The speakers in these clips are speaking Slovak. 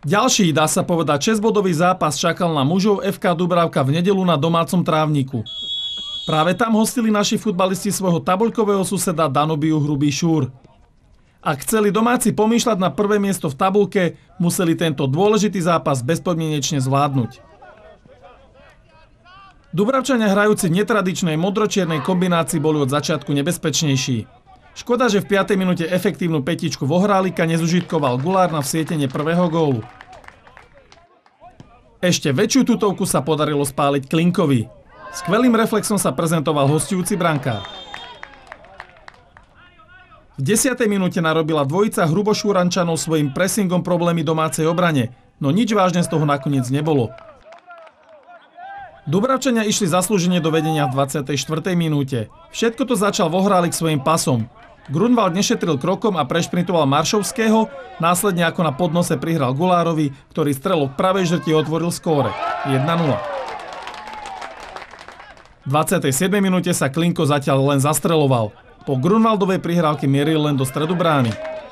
Ďalší, dá sa povedať, 6-bodový zápas čakal na mužov FK Dubravka v nedeľu na domácom trávniku. Práve tam hostili naši futbalisti svojho tabuľkového suseda Danubiu Hrubý Šúr. Ak chceli domáci pomýšľať na prvé miesto v tabuľke, museli tento dôležitý zápas bezpodmienečne zvládnuť. Dubravčania hrajúci v netradičnej modročiernej kombinácii boli od začiatku nebezpečnejší. Škoda, že v 5. minúte efektívnu petičku Vohrálika nezužitkoval Gulár na vsietenie prvého gólu. Ešte väčšiu tutovku sa podarilo spáliť Klinkovi. Skvelým reflexom sa prezentoval hostujúci brankár. V 10. minúte narobila dvojica Hrubošúrančanov svojím pressingom problémy domácej obrane, no nič vážne z toho nakoniec nebolo. Dubravčania išli zaslúžene do vedenia v 24. minúte. Všetko to začal Vohrálik svojím pasom. Grunwald nešetril krokom a prešprintoval Maršovského, následne ako na podnose prihral Gulárovi, ktorý strelok pravej žrti otvoril skóre 1-0. V 27. minúte sa Klinko zatiaľ len zastreľoval. Po Grunwaldovej prihrávke mieril len do stredu brány.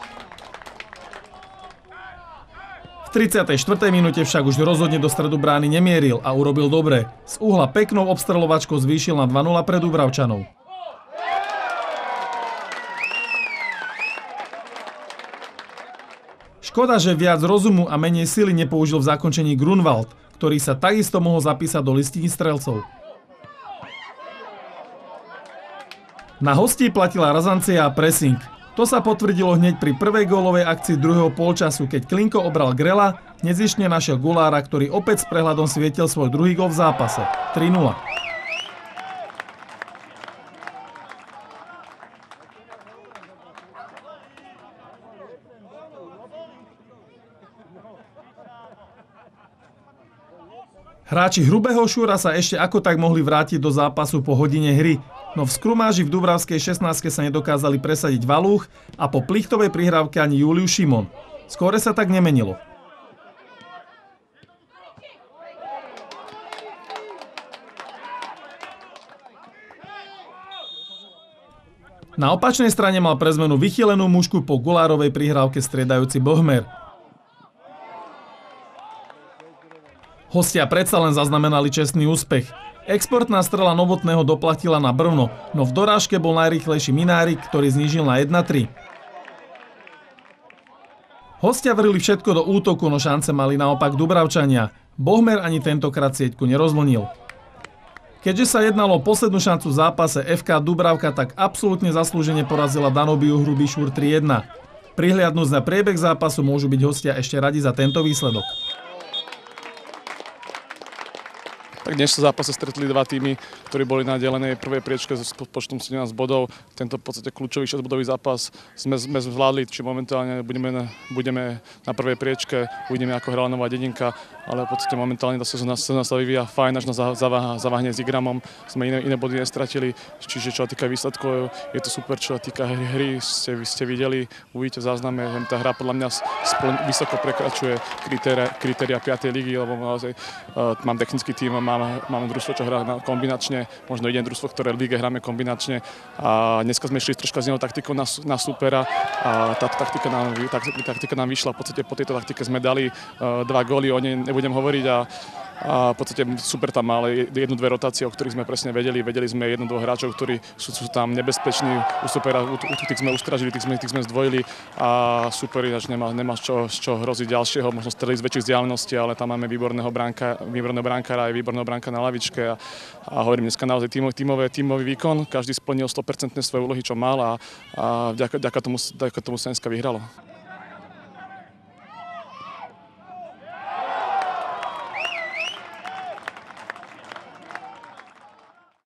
V 34. minúte však už rozhodne do stredu brány nemieril a urobil dobre. Z uhla peknou obstreľovačkou zvýšil na 2-0 pre Dubravčanov. Škoda, že viac rozumu a menej sily nepoužil v zakončení Grunwald, ktorý sa takisto mohol zapísať do listiny strelcov. Na hostí platila razancia a pressing. To sa potvrdilo hneď pri prvej gólovej akcii druhého polčasu, keď Klinko obral Grela, nezištne našiel Gulára, ktorý opäť s prehľadom svietil svoj druhý gól v zápase 3-0. Hráči Hrubého Šúra sa ešte ako tak mohli vrátiť do zápasu po hodine hry, no v skrumáži v Dubravskej 16 sa nedokázali presadiť Valúch a po plichtovej prihrávke ani Julius Šimon. Skóre sa tak nemenilo. Na opačnej strane mal pre zmenu vychylenú mušku po Gulárovej prihrávke striedajúci Bohmer. Hostia predsa len zaznamenali čestný úspech. Exportná strela Novotného doplatila na brvno, no v dorážke bol najrýchlejší Minárik, ktorý znížil na 1-3. Hostia vrili všetko do útoku, no šance mali naopak Dubravčania. Bohmer ani tentokrát sieťku nerozvlnil. Keďže sa jednalo o poslednú šancu v zápase, FK Dubravka tak absolútne zaslúžene porazila Danubiu Hrubý Šúr 3-1. Prihliadnúc na priebeh zápasu môžu byť hostia ešte radi za tento výsledok. Tak dnes sa v zápase stretli dva týmy, ktorí boli na delenej prvej priečke s počtom 17 bodov. Tento v podstate kľúčový 6-bodový zápas sme zvládli, či momentálne budeme na prvej priečke, uvidíme, ako hrala Nová Dedinka, ale v podstate momentálne tá sezóna sa vyvíja fajn, až nás zaváhne s Igramom, sme iné body nestratili, čiže čo sa týka výsledkov, je to super, čo sa týka hry, ste videli, uvidíte v zázname, že tá hra podľa mňa vysoko prekračuje kritéria 5. ligy, lebo naozaj mám technický tím, máme družstvo, čo hrá kombinačne, možno jediné družstvo, ktoré v lige hráme kombinačne a dneska sme išli troška z neho taktikou na supera a táto taktika nám vyšla, v podstate po tejto taktike sme dali 2 góly, o nej nebudem hovoriť a v podstate super tam mal 1-2 rotácie, o ktorých sme presne vedeli sme 1-2 hráčov, ktorí sú tam nebezpeční, u supera, tých sme ustražili, tých sme zdvojili a super, ináč nemá z čo hroziť ďalšieho, možno streliť z väčších vzdialeností, ale tam máme výborného brankára aj výborného branka na lavičke a hovorím dneska naozaj tímový výkon, každý splnil 100% svoje úlohy, čo mal a vďaka tomu sa dneska vyhralo.